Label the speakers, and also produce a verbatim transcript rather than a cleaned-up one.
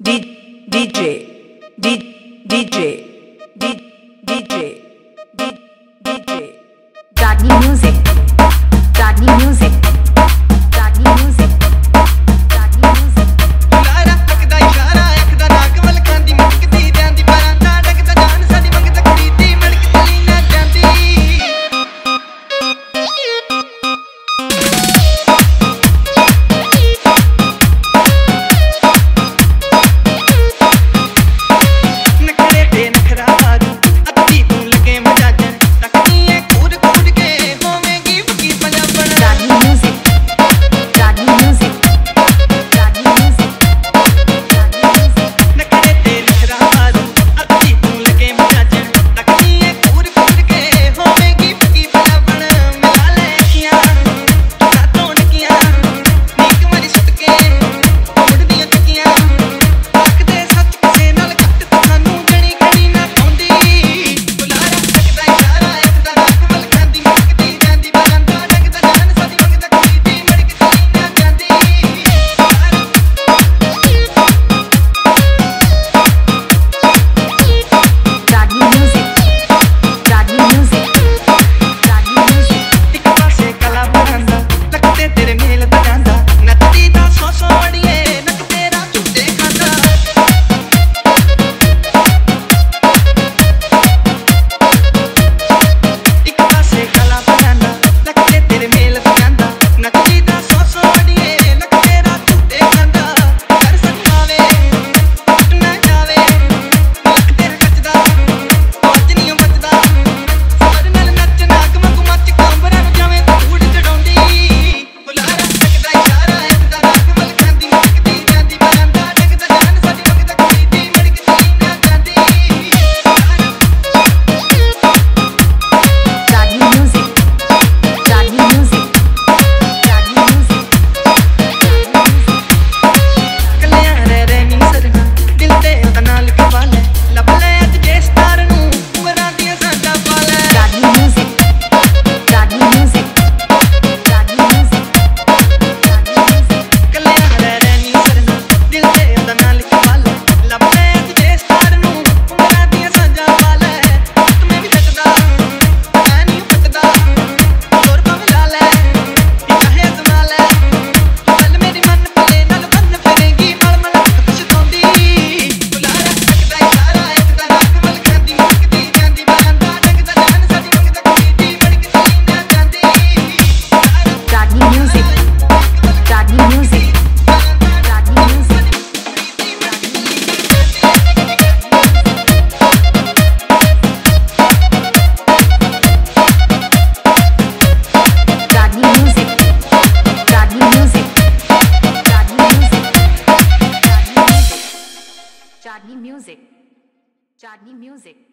Speaker 1: D DJ D DJ D DJ D DJ Dadni music Dadni music Dadni music Dadni music
Speaker 2: ਲਾਰਾ ਤੱਕਦਾ ਇਸ਼ਾਰਾ ਇੱਕ ਦਾ ਨਾਕ ਵੱਲ ਖਾਂਦੀ ਮਟਕਦੀ ਜਾਂਦੀ ਪਰਾਂ ਦਾ ਡਕਦਾ ਜਾਨ ਸਾਡੀ ਮੰਗ ਤੱਕਦੀ ਦੀ ਮੜਕ ਚਲੀ ਨਾ ਜਾਂਦੀ
Speaker 1: Dadni music Dadni music